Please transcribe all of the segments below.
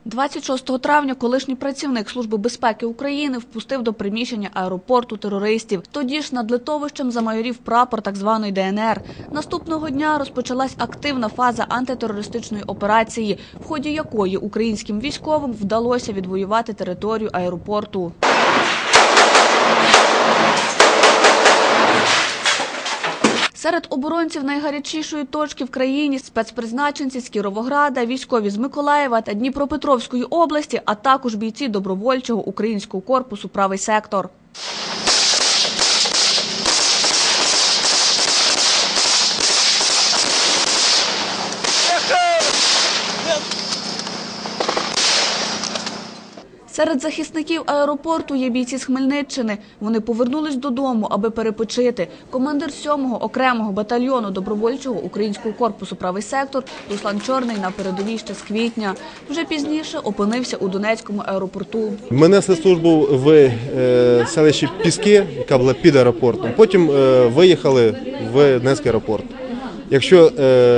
26 травня колишній працівник Служби безпеки України впустив до приміщення аеропорту терористів. Тоді ж над литовищем замайорів прапор так званої ДНР. Наступного дня розпочалась активна фаза антитерористичної операції, в ході якої українським військовим вдалося відвоювати територію аеропорту. Серед оборонців найгарячішої точки в країні – спецпризначенці з Кіровограда, військові з Миколаєва та Дніпропетровської області, а також бійці добровольчого українського корпусу «Правий сектор». Серед захисників аеропорту є бійці з Хмельниччини. Вони повернулись додому, аби перепочити. Командир 7-го окремого батальйону добровольчого українського корпусу «Правий сектор» Руслан Чорний на передовій ще з квітня. Вже пізніше опинився у Донецькому аеропорту. Ми несли службу в селищі Піски, яка була під аеропортом. Потім виїхали в Донецький аеропорт. Якщо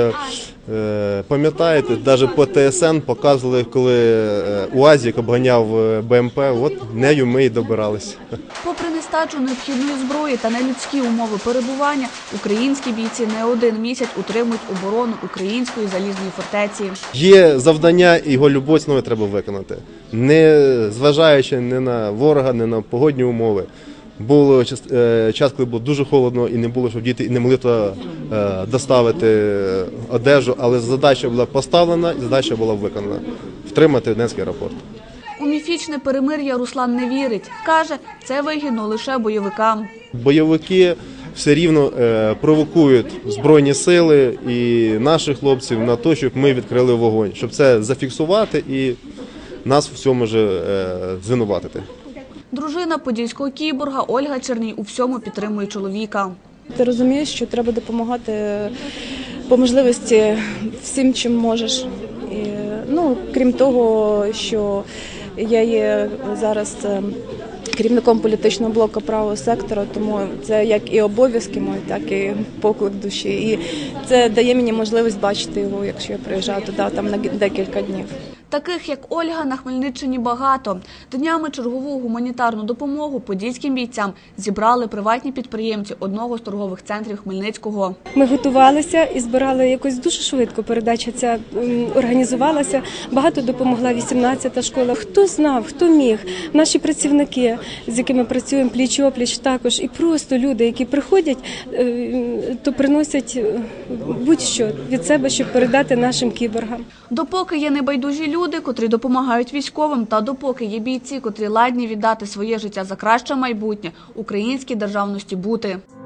пам'ятаєте, навіть по ТСН показували, коли УАЗик обганяв БМП, от нею ми і добиралися. Попри нестачу необхідної зброї та нелюдські умови перебування, українські бійці не один місяць утримують оборону української залізної фортеці. Є завдання, і його любою ціною треба виконати. Не зважаючи ні на ворога, ні на погодні умови. Був час, коли було дуже холодно і не було, щоб діти не могли доставити одежу, але задача була поставлена і задача була виконана – втримати Донецький аеропорт. У міфічне перемир'я Руслан не вірить. Каже, це вигідно лише бойовикам. Бойовики все рівно провокують Збройні сили і наших хлопців на те, щоб ми відкрили вогонь, щоб це зафіксувати і нас в цьому ж звинуватити. Дружина подільського кіборга Ольга Черній у всьому підтримує чоловіка. Ти розумієш, що треба допомагати по можливості всім, чим можеш. І, крім того, що я є зараз керівником політичного блоку «Правого сектора», тому це як і обов'язки мої, так і поклик душі. І це дає мені можливість бачити його, якщо я приїжджаю туди там на декілька днів. Таких, як Ольга, на Хмельниччині багато. Днями чергову гуманітарну допомогу подільським бійцям зібрали приватні підприємці одного з торгових центрів Хмельницького. Ми готувалися і збирали якось дуже швидко. Передача ця організувалася. Багато допомогла 18-та школа. Хто знав, хто міг. Наші працівники, з якими працюємо пліч-опліч також. І просто люди, які приходять, то приносять будь-що від себе, щоб передати нашим кіборгам. Допоки є небайдужі люди, котрі допомагають військовим, та допоки є бійці, котрі ладні віддати своє життя за краще майбутнє, українській державності бути.